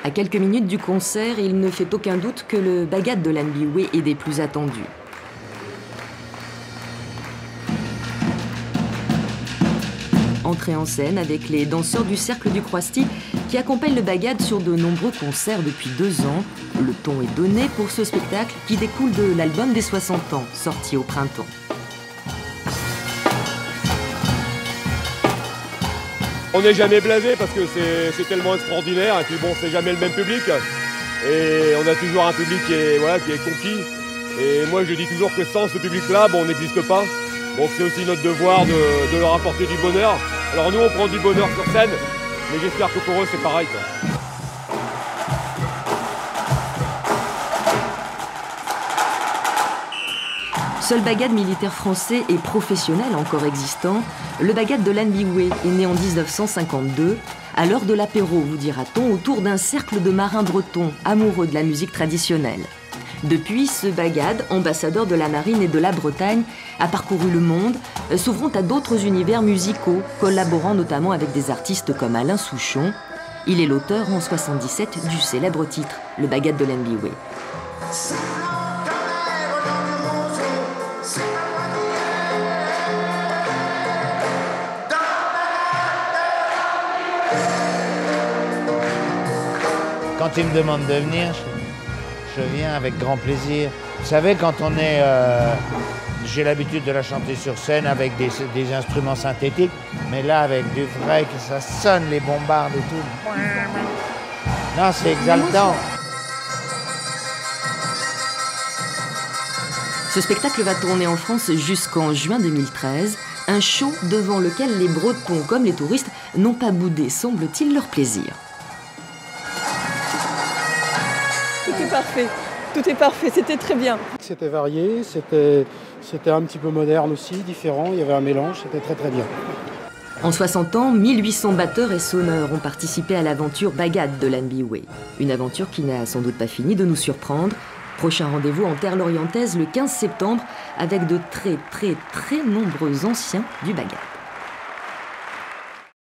À quelques minutes du concert, il ne fait aucun doute que le bagad de l'Nbiwé est des plus attendus. Entrée en scène avec les danseurs du Cercle du Croisty qui accompagnent le bagad sur de nombreux concerts depuis 2 ans. Le ton est donné pour ce spectacle qui découle de l'album des 60 ans, sorti au printemps. On n'est jamais blasé parce que c'est tellement extraordinaire et puis bon, c'est jamais le même public. Et on a toujours un public qui est conquis. Et moi je dis toujours que sans ce public-là, on n'existe pas. Donc c'est aussi notre devoir de leur apporter du bonheur. Alors nous on prend du bonheur sur scène, mais j'espère que pour eux c'est pareil, quoi. Seul bagad militaire français et professionnel encore existant, le bagad de l'Nbiwé est né en 1952, à l'heure de l'apéro, vous dira-t-on, autour d'un cercle de marins bretons amoureux de la musique traditionnelle. Depuis, ce bagad, ambassadeur de la marine et de la Bretagne, a parcouru le monde, s'ouvrant à d'autres univers musicaux, collaborant notamment avec des artistes comme Alain Souchon. Il est l'auteur en 1977 du célèbre titre, le bagad de l'Nbiwé. Quand ils me demandent de venir, je viens avec grand plaisir. Vous savez, quand on est... j'ai l'habitude de la chanter sur scène avec des instruments synthétiques, mais là, avec du vrai, que ça sonne, les bombardes et tout. Non, c'est exaltant. Ce spectacle va tourner en France jusqu'en juin 2013, un show devant lequel les Bretons comme les touristes n'ont pas boudé, semble-t-il, leur plaisir. Tout est parfait, tout est parfait, c'était très bien. C'était varié, c'était un petit peu moderne aussi, différent, il y avait un mélange, c'était très très bien. En 60 ans, 1800 batteurs et sonneurs ont participé à l'aventure bagad de l'Nbiwé. Une aventure qui n'a sans doute pas fini de nous surprendre. Prochain rendez-vous en terre lorientaise le 15 septembre avec de très nombreux anciens du bagad.